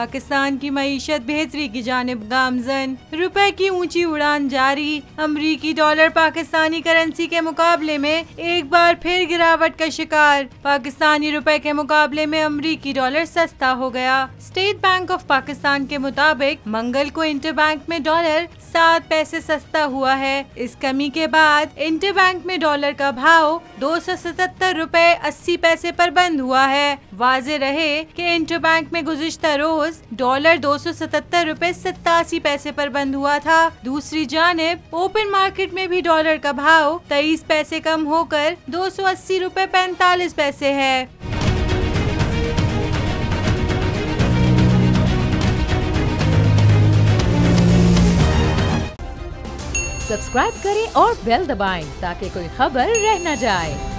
पाकिस्तान की मईशत बेहतरी की जानिब गामजन। रुपए की ऊंची उड़ान जारी। अमरीकी डॉलर पाकिस्तानी करेंसी के मुकाबले में एक बार फिर गिरावट का शिकार। पाकिस्तानी रुपए के मुकाबले में अमरीकी डॉलर सस्ता हो गया। स्टेट बैंक ऑफ पाकिस्तान के मुताबिक मंगल को इंटरबैंक में डॉलर 7 पैसे सस्ता हुआ है। इस कमी के बाद इंटरबैंक में डॉलर का भाव 277 रुपए 80 पैसे पर बंद हुआ है। वाज़ेह रहे कि इंटरबैंक में गुज़िश्ता रोज डॉलर 277 रुपए 87 पैसे पर बंद हुआ था। दूसरी जानिब ओपन मार्केट में भी डॉलर का भाव 23 पैसे कम होकर 280 रुपए 45 पैसे है। सब्सक्राइब करें और बेल दबाएं ताकि कोई खबर रह न जाए।